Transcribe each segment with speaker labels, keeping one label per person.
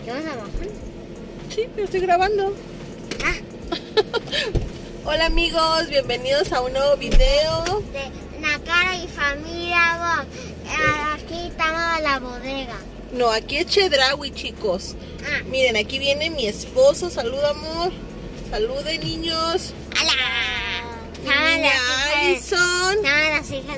Speaker 1: ¿Te vas a bajar?
Speaker 2: Sí, pero estoy grabando.
Speaker 1: Ah.
Speaker 2: Hola amigos, bienvenidos a un nuevo video
Speaker 1: De Nakara y familia. Aquí estamos en la bodega.
Speaker 2: No, aquí es Chedraui, chicos.
Speaker 1: Ah.
Speaker 2: Miren, aquí viene mi esposo. Saluda, amor. Salude, niños.
Speaker 1: ¡Hola!
Speaker 2: Mi niña Alison.
Speaker 1: Estaban las hijas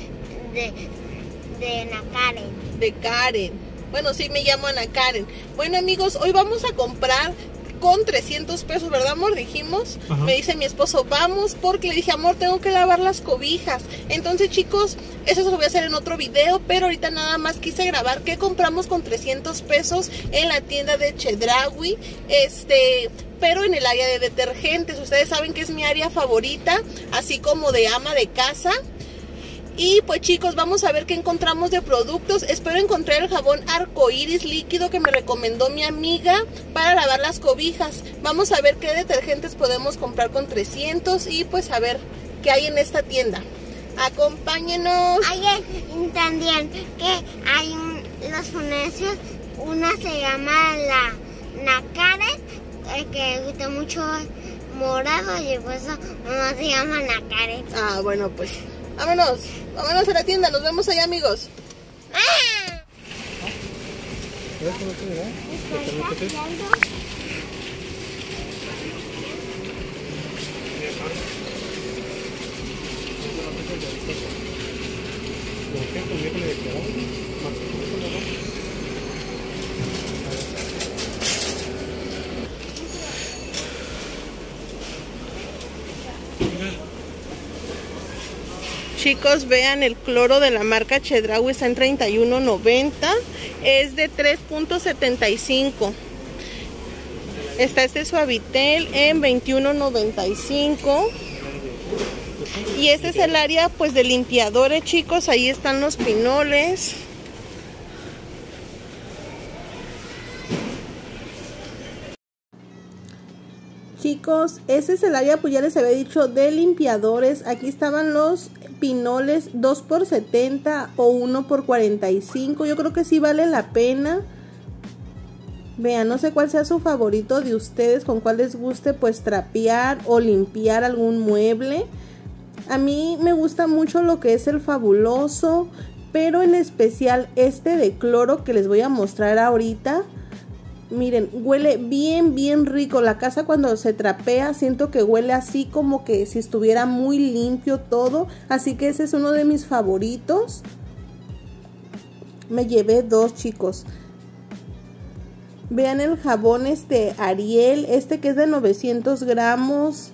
Speaker 1: de Nakaren.
Speaker 2: De Karen. Bueno, sí, me llamo Ana Karen. Bueno, amigos, hoy vamos a comprar con 300 pesos, ¿verdad, amor? Dijimos. Ajá. Me dice mi esposo, vamos, porque le dije, amor, tengo que lavar las cobijas. Entonces, chicos, eso se lo voy a hacer en otro video, pero ahorita nada más quise grabar qué compramos con 300 pesos en la tienda de Chedraui, pero en el área de detergentes. Ustedes saben que es mi área favorita, así como de ama de casa. Y pues chicos, vamos a ver qué encontramos de productos. Espero encontrar el jabón arcoíris líquido que me recomendó mi amiga para lavar las cobijas. Vamos a ver qué detergentes podemos comprar con 300 y pues a ver qué hay en esta tienda. Acompáñenos.
Speaker 1: Hay también que hay los funecios. Una se llama la Nakaren, que gusta mucho morado, y pues eso no se llama Nakaren.
Speaker 2: Ah, bueno, pues vámonos a la tienda, nos vemos allá, amigos.
Speaker 1: ¡Ah!
Speaker 2: Chicos, vean, el cloro de la marca Chedraui está en $31.90. Es de 3.75. Está este Suavitel en $21.95. Y este es el área pues de limpiadores, chicos. Ahí están los pinoles. Chicos, ese es el área, pues ya les había dicho, de limpiadores. Aquí estaban los pinoles 2 por 70 o 1 por 45. Yo creo que sí vale la pena. Vean, no sé cuál sea su favorito de ustedes, con cuál les guste pues trapear o limpiar algún mueble. A mí me gusta mucho lo que es el Fabuloso, pero en especial este de cloro que les voy a mostrar ahorita. Miren, huele bien rico. La casa cuando se trapea siento que huele así como que si estuviera muy limpio todo. Así que ese es uno de mis favoritos. Me llevé 2, chicos. Vean el jabón Ariel, que es de 900 gramos.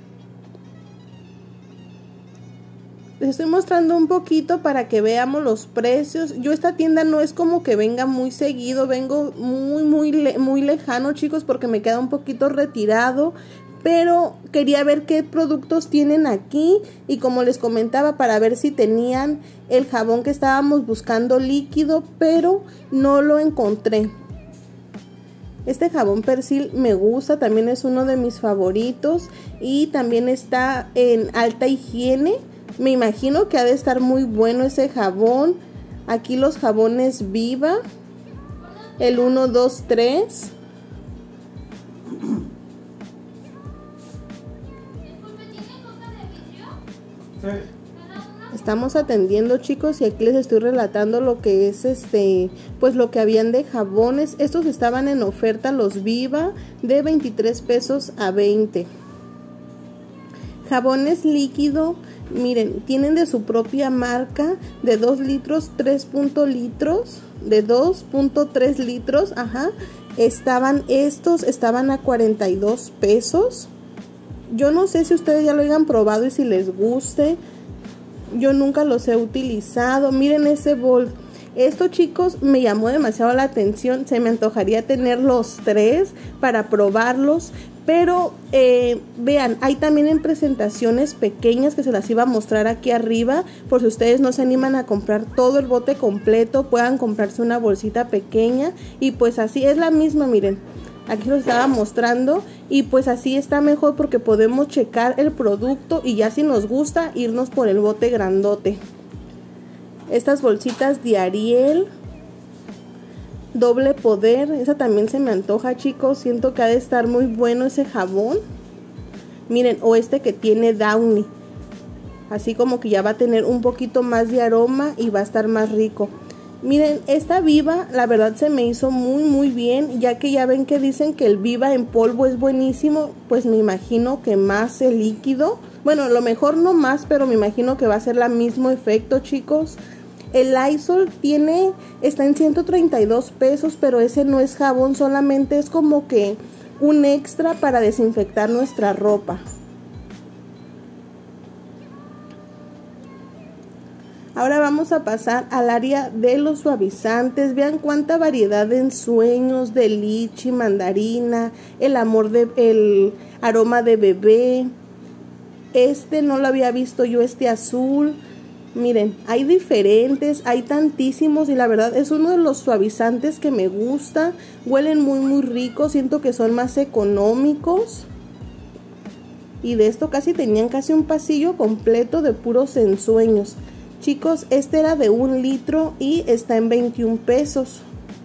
Speaker 2: Les estoy mostrando un poquito para que veamos los precios. Yo esta tienda no es como que venga muy seguido, vengo muy lejano, chicos, porque me queda un poquito retirado, pero quería ver qué productos tienen aquí y como les comentaba, para ver si tenían el jabón que estábamos buscando líquido, pero no lo encontré. Este jabón Persil me gusta, también es uno de mis favoritos y también está en alta higiene. Me imagino que ha de estar muy bueno ese jabón. Aquí los jabones Viva. El 1, 2, 3. Estamos atendiendo, chicos, y aquí les estoy relatando lo que es pues lo que habían de jabones. Estos estaban en oferta, los Viva, de 23 pesos a 20. Jabones líquido. Miren, tienen de su propia marca, de 2 litros, 3 litros, de 2.3 litros, ajá. Estaban a 42 pesos. Yo no sé si ustedes ya lo hayan probado y si les guste. Yo nunca los he utilizado. Miren ese bol. Esto, chicos, me llamó demasiado la atención. Se me antojaría tener los 3 para probarlos. Pero vean, hay también en presentaciones pequeñas que se las iba a mostrar aquí arriba. Por si ustedes no se animan a comprar todo el bote completo, puedan comprarse una bolsita pequeña. Y pues así es la misma, miren. Aquí los estaba mostrando y pues así está mejor porque podemos checar el producto y ya si nos gusta irnos por el bote grandote. Estas bolsitas de Ariel Doble Poder, esa también se me antoja, chicos. Siento que ha de estar muy bueno ese jabón. Miren, o este que tiene Downy. Así como que ya va a tener un poquito más de aroma y va a estar más rico. Miren, esta Viva, la verdad se me hizo muy bien, ya que ya ven que dicen que el Viva en polvo es buenísimo, pues me imagino que más el líquido. Bueno, a lo mejor no más, pero me imagino que va a ser el mismo efecto, chicos. El Lysol está en 132 pesos, pero ese no es jabón, solamente es como que un extra para desinfectar nuestra ropa. Ahora vamos a pasar al área de los suavizantes. Vean cuánta variedad de ensueños, de lichi, mandarina, el aroma de bebé. Este no lo había visto yo, este azul. Miren, hay diferentes, hay tantísimos y la verdad es uno de los suavizantes que me gusta. Huelen muy ricos, siento que son más económicos. Y de esto tenían casi un pasillo completo de puros ensueños. Chicos, este era de 1 litro y está en 21 pesos.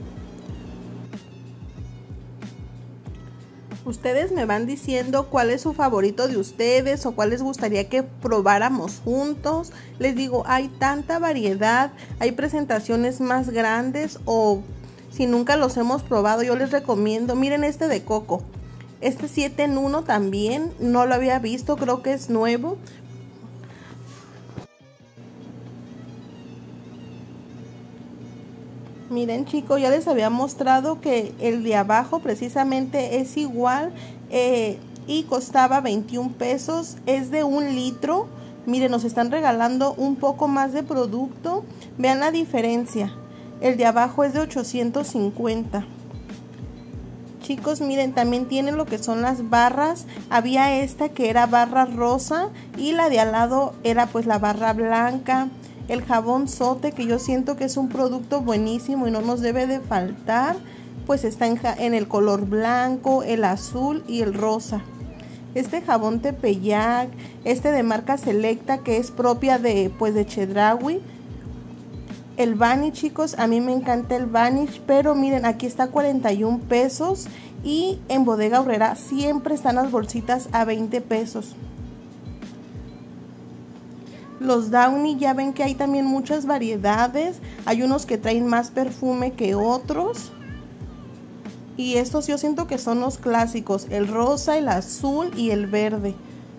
Speaker 2: Ustedes me van diciendo cuál es su favorito de ustedes o cuál les gustaría que probáramos juntos. Les digo, hay tanta variedad, hay presentaciones más grandes o si nunca los hemos probado, yo les recomiendo. Miren este de coco. Este 7 en 1 también, no lo había visto, creo que es nuevo. Miren, chicos, ya les había mostrado que el de abajo precisamente es igual y costaba 21 pesos. Es de 1 litro. Miren, nos están regalando un poco más de producto. Vean la diferencia. El de abajo es de 850. Chicos, miren, también tienen lo que son las barras. Había esta que era barra rosa y la de al lado era pues la barra blanca. El jabón Sote, que yo siento que es un producto buenísimo y no nos debe de faltar, pues está en el color blanco, el azul y el rosa. Este jabón Tepeyac, este de marca Selecta, que es propia de Chedraui. El Vanish, chicos, a mí me encanta el Vanish, pero miren, aquí está 41 pesos y en Bodega Aurrera siempre están las bolsitas a 20 pesos. Los Downy, ya ven que hay también muchas variedades. Hay unos que traen más perfume que otros. Y estos yo siento que son los clásicos. El rosa, el azul y el verde.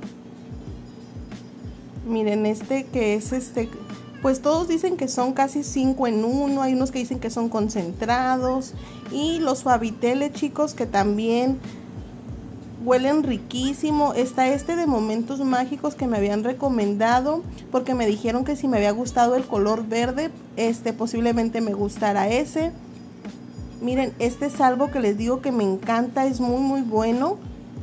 Speaker 2: Miren este que es pues todos dicen que son casi 5 en 1. Hay unos que dicen que son concentrados. Y los Suaviteles, chicos, que también huelen riquísimo. Está este de Momentos Mágicos que me habían recomendado porque me dijeron que si me había gustado el color verde, posiblemente me gustara ese. Miren, este salvo que les digo que me encanta, es muy bueno.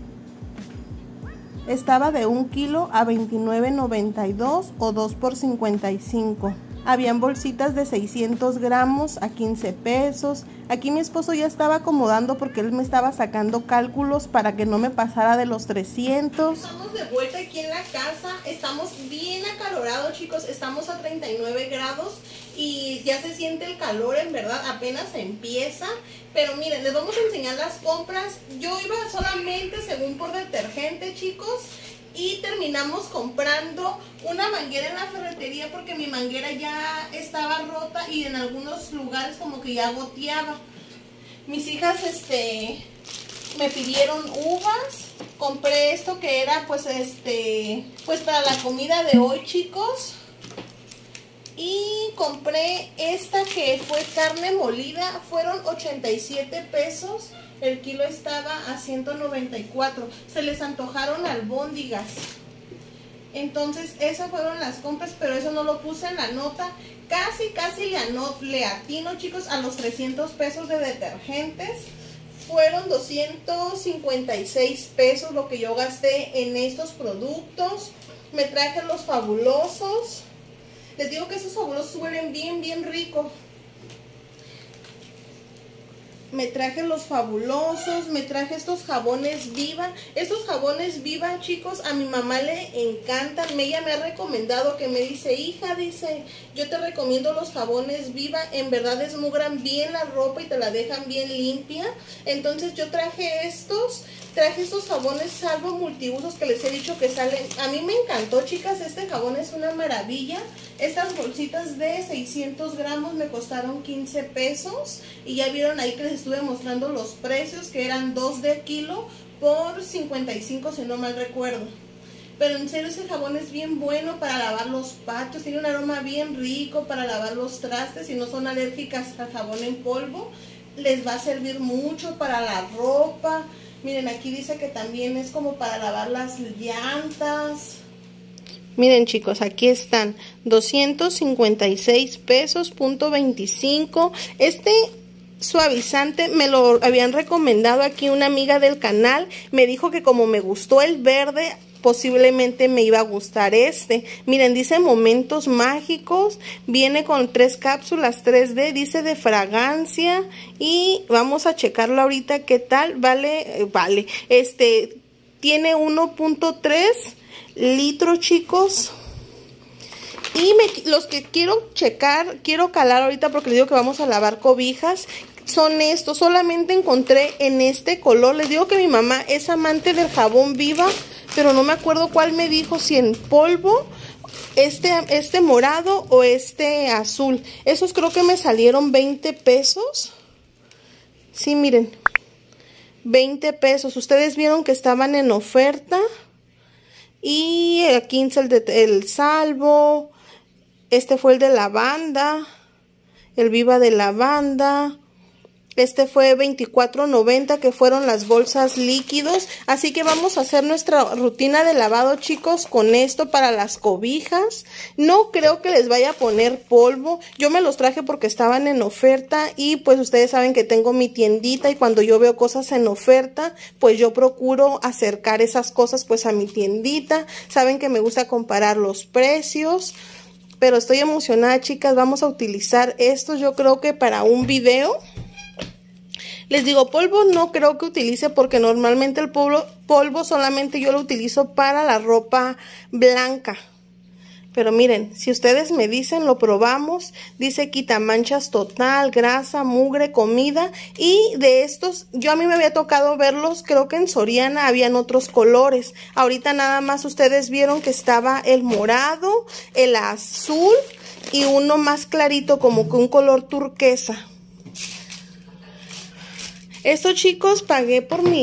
Speaker 2: Estaba de 1 kilo a $29.92 o 2 por 55. Habían bolsitas de 600 gramos a 15 pesos. Aquí mi esposo ya estaba acomodando porque él me estaba sacando cálculos para que no me pasara de los 300. Estamos de vuelta aquí en la casa. Estamos bien acalorados, chicos. Estamos a 39 grados y ya se siente el calor, en verdad. Apenas empieza. Pero miren, les vamos a enseñar las compras. Yo iba solamente según por detergente, chicos. Y terminamos comprando una manguera en la ferretería porque mi manguera ya estaba rota y en algunos lugares como que ya goteaba. Mis hijas me pidieron uvas. Compré esto que era pues para la comida de hoy, chicos. Y compré esta que fue carne molida, fueron 87 pesos. El kilo estaba a 194. Se les antojaron albóndigas. Entonces esas fueron las compras, pero eso no lo puse en la nota. Casi le atino, chicos, a los 300 pesos de detergentes. Fueron 256 pesos lo que yo gasté en estos productos. Me traje los fabulosos. Les digo que esos fabulosos huelen bien rico. me traje los fabulosos, me traje estos jabones Viva. Estos jabones Viva, chicos, a mi mamá le encantan. Ella me ha recomendado, que me dice, hija, dice, yo te recomiendo los jabones Viva. En verdad desmugran bien la ropa y te la dejan bien limpia. Entonces yo traje estos jabones Salvo multiusos que les he dicho que salen. A mí me encantó, chicas, este jabón es una maravilla. Estas bolsitas de 600 gramos me costaron 15 pesos. Y ya vieron ahí que les estuve mostrando los precios, que eran 2 de kilo por 55, si no mal recuerdo. Pero en serio, ese jabón es bien bueno para lavar los patios. Tiene un aroma bien rico para lavar los trastes. Si no son alérgicas al jabón en polvo, les va a servir mucho para la ropa. Miren, aquí dice que también es como para lavar las llantas. Miren, chicos, aquí están 256 pesos, .25. Este suavizante me lo habían recomendado aquí una amiga del canal. Me dijo que como me gustó el verde, posiblemente me iba a gustar este. Miren, dice Momentos Mágicos. Viene con 3 cápsulas 3D. Dice de fragancia. Y vamos a checarlo ahorita qué tal. Vale. Tiene 1.3 litros, chicos. Y los que quiero calar ahorita, porque les digo que vamos a lavar cobijas, son estos. Solamente encontré en este color. Les digo que mi mamá es amante del jabón Viva, pero no me acuerdo cuál me dijo, si en polvo, este morado o este azul. Esos creo que me salieron 20 pesos. Sí, miren, 20 pesos. Ustedes vieron que estaban en oferta. Y aquí es el Salvo. Este fue el de lavanda, el Viva de lavanda. Este fue $24.90, que fueron las bolsas líquidos. Así que vamos a hacer nuestra rutina de lavado, chicos, con esto para las cobijas. No creo que les vaya a poner polvo. Yo me los traje porque estaban en oferta. Y pues ustedes saben que tengo mi tiendita. Y cuando yo veo cosas en oferta, pues yo procuro acercar esas cosas pues a mi tiendita. Saben que me gusta comparar los precios. Pero estoy emocionada, chicas. Vamos a utilizar estos, yo creo que para un video. Les digo, polvo no creo que utilice, porque normalmente el polvo solamente yo lo utilizo para la ropa blanca. Pero miren, si ustedes me dicen, lo probamos. Dice quita manchas total, grasa, mugre, comida. Y de estos, a mí me había tocado verlos, creo que en Soriana habían otros colores. Ahorita nada más ustedes vieron que estaba el morado, el azul y uno más clarito, como que un color turquesa. Esto, chicos, pagué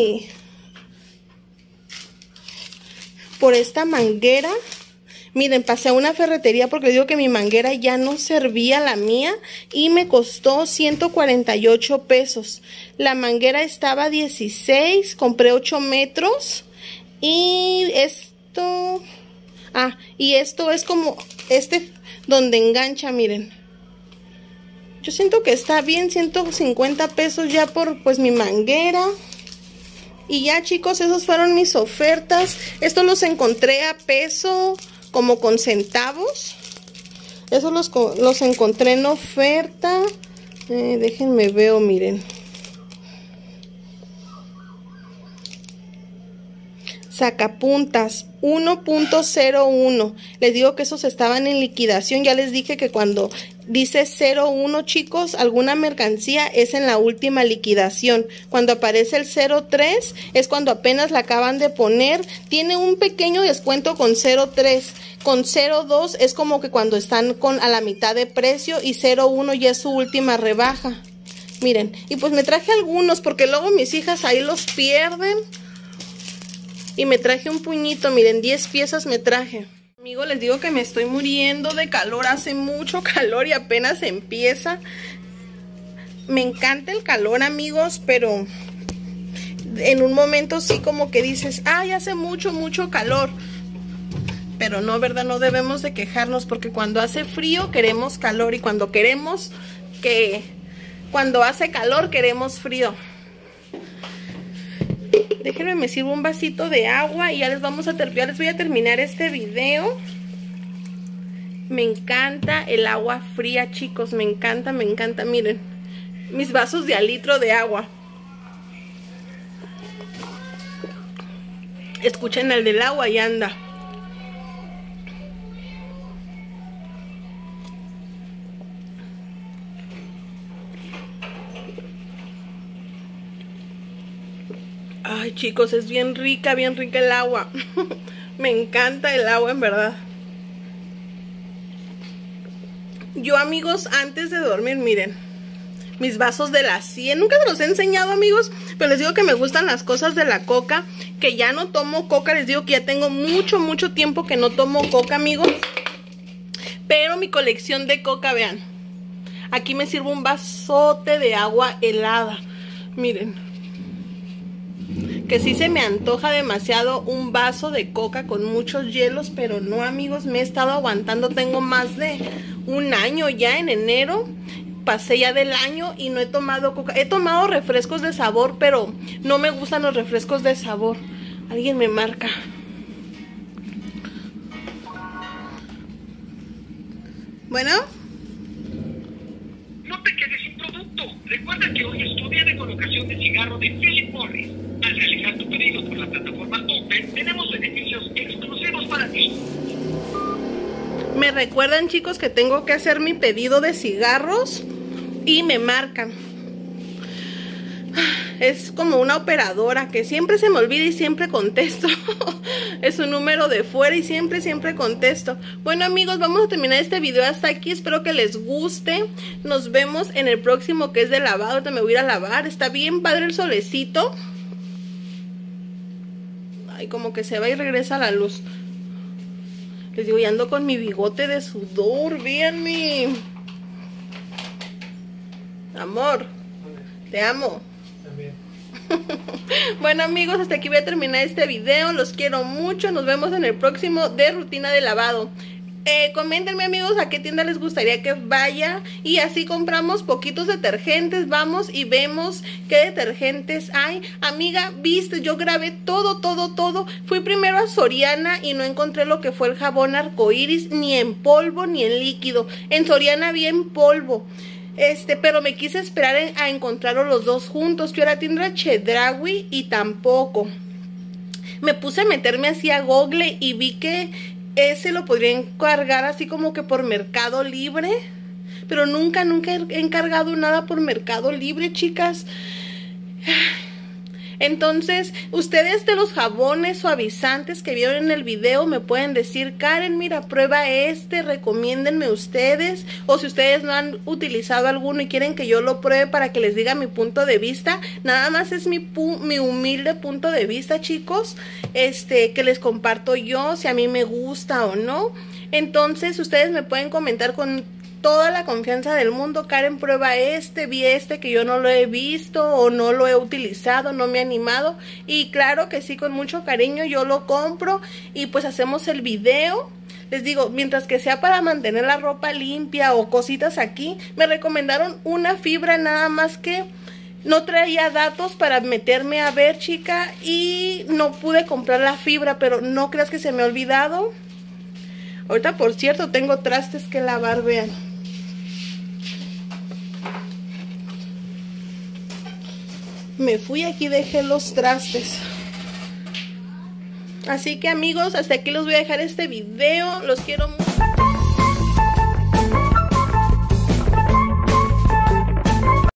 Speaker 2: por esta manguera. Miren, pasé a una ferretería porque digo que mi manguera ya no servía, la mía, y me costó 148 pesos. La manguera estaba 16, compré 8 metros. Y esto es como donde engancha, miren. Yo siento que está bien, 150 pesos ya por pues mi manguera. Y ya, chicos, esos fueron mis ofertas. Estos los encontré a peso, como con centavos. Esos los encontré en oferta. Déjenme veo, miren. Sacapuntas 1.01. Les digo que esos estaban en liquidación. Ya les dije que cuando dice 01, chicos, alguna mercancía es en la última liquidación. Cuando aparece el 03 es cuando apenas la acaban de poner. Tiene un pequeño descuento con 03. Con 02 es como que cuando están a la mitad de precio, y 01 ya es su última rebaja. Miren, y pues me traje algunos porque luego mis hijas ahí los pierden. Y me traje un puñito, miren, 10 piezas me traje. Amigos, les digo que me estoy muriendo de calor. Hace mucho calor y apenas empieza. Me encanta el calor, amigos, pero en un momento sí como que dices, ay, hace mucho calor. Pero no, ¿verdad? No debemos de quejarnos, porque cuando hace frío queremos calor, y cuando hace calor queremos frío. Déjenme, me sirvo un vasito de agua y ya les voy a terminar este video. Me encanta el agua fría, chicos, me encanta, miren. mis vasos de al litro de agua. Escuchen el del agua y anda. Ay, chicos, es bien rica el agua. Me encanta el agua, en verdad. Yo, amigos, antes de dormir, miren, mis vasos de la 100. Nunca se los he enseñado, amigos, pero les digo que me gustan las cosas de la Coca. Que ya no tomo Coca, les digo que ya tengo mucho tiempo que no tomo Coca, amigos. Pero mi colección de Coca, vean. Aquí me sirvo un vasote de agua helada. Miren. Que sí se me antoja demasiado un vaso de Coca con muchos hielos, pero no, amigos, me he estado aguantando. Tengo más de un año ya, en enero pasé ya del año y no he tomado Coca. He tomado refrescos de sabor, pero no me gustan los refrescos de sabor. Alguien me marca. Bueno.
Speaker 3: No te quedes sin producto. Recuerda que hoy es tu día de colocación de cigarro de Philip Morris. Al realizar tu pedido por la plataforma Open, tenemos beneficios exclusivos para ti.
Speaker 2: Me recuerdan, chicos, que tengo que hacer mi pedido de cigarros y me marcan. Es como una operadora que siempre se me olvida y siempre contesto. Es un número de fuera y siempre contesto. Bueno, amigos, vamos a terminar este video hasta aquí. Espero que les guste. Nos vemos en el próximo, que es de lavado. Ahorita me voy a ir a lavar. Está bien padre el solecito. Ay, como que se va y regresa la luz. Les digo, y ando con mi bigote de sudor. Véanme. Amor, te amo. También. Bueno, amigos, hasta aquí voy a terminar este video. Los quiero mucho. Nos vemos en el próximo de rutina de lavado. Coméntenme, amigos, a qué tienda les gustaría que vaya. Y así compramos poquitos detergentes. Vamos y vemos qué detergentes hay. Amiga, viste, yo grabé todo. Fui primero a Soriana y no encontré lo que fue el jabón arcoíris, ni en polvo ni en líquido. En Soriana había en polvo. Pero me quise esperar a encontrarlos los dos juntos. Fui a la tienda Chedraui y tampoco. Me puse a meterme así a Google y vi que ese lo podría encargar así como que por Mercado Libre. Pero nunca he encargado nada por Mercado Libre, chicas. Entonces, ustedes de los jabones suavizantes que vieron en el video me pueden decir: Karen, mira, prueba recomiéndenme ustedes. O si ustedes no han utilizado alguno y quieren que yo lo pruebe para que les diga mi punto de vista. Nada más es mi humilde punto de vista, chicos, que les comparto yo, si a mí me gusta o no. Entonces, ustedes me pueden comentar con toda la confianza del mundo: Karen, prueba vi que yo no lo he visto o no lo he utilizado, no me he animado. Y claro que sí, con mucho cariño yo lo compro y pues hacemos el video. Les digo, mientras que sea para mantener la ropa limpia o cositas aquí. Me recomendaron una fibra, nada más que no traía datos para meterme a ver, chica, y no pude comprar la fibra, pero no creas que se me ha olvidado. Ahorita, por cierto, tengo trastes que lavar, vean. Me fui aquí, dejé los trastes. Así que, amigos, hasta aquí les voy a dejar este video. Los quiero mucho.